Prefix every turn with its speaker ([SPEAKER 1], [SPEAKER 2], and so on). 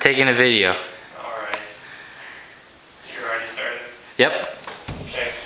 [SPEAKER 1] taking a video.
[SPEAKER 2] Alright. You already started?
[SPEAKER 1] Yep.
[SPEAKER 2] Okay.